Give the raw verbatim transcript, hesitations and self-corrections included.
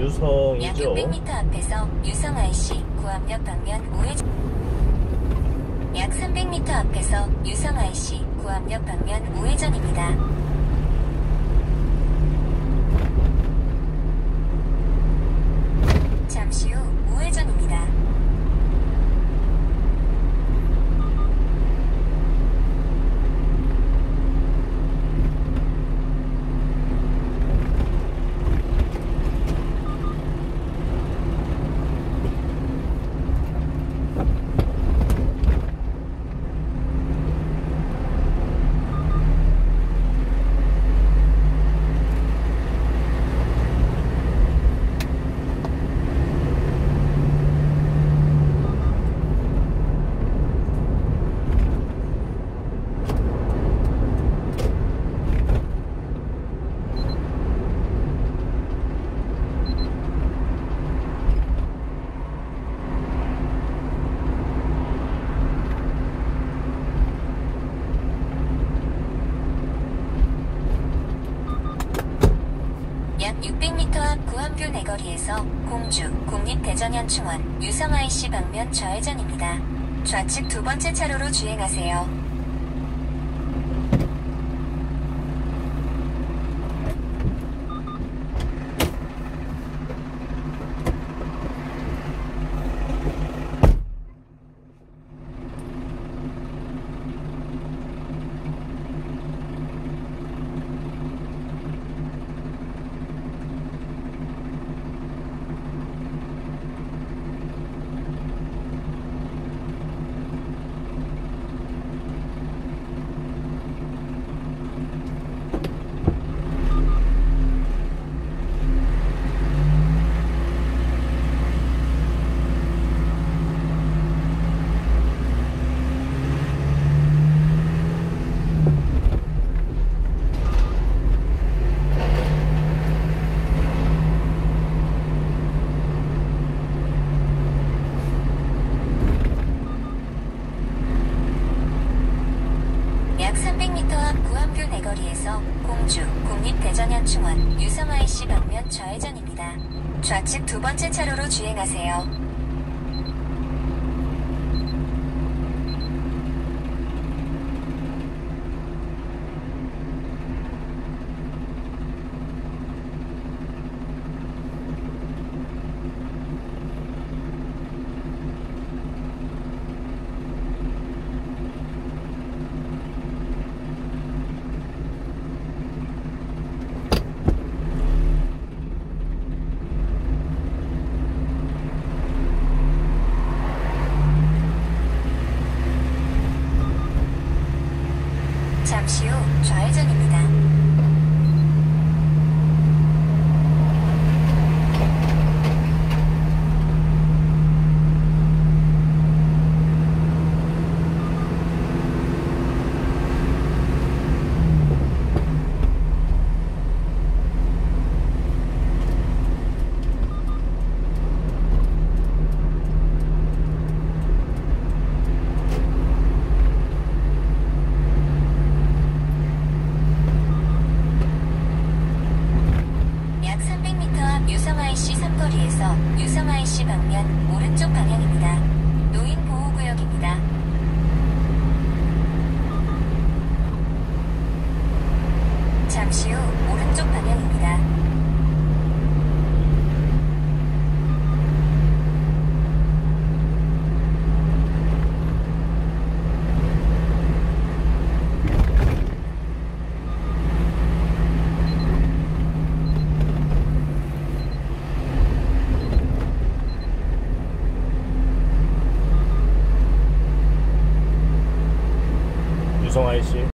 유성이죠. 약 육백 미터 앞에서 유성 아이씨 구암역 방면 우회전. 약 삼백 미터 앞에서 유성 아이씨 구암역 방면 우회전입니다. 잠시 후 우회전입니다. 약 육백 미터 앞 구암교 내거리에서 공주, 국립대전현충원, 유성 아이씨 방면 좌회전입니다. 좌측 두 번째 차로로 주행하세요. 약 삼백 미터 앞 구암교 내거리에서 공주, 국립대전현충원, 유성 아이씨 방면 좌회전입니다. 좌측 두 번째 차로로 주행하세요. 잠시 후 좌회전입니다. 유성 아이씨 삼거리에서 유성 아이씨 방면 오른쪽 방향입니다. 노인 보호구역입니다. 잠시 후 오른쪽 방향입니다. 유성 아이씨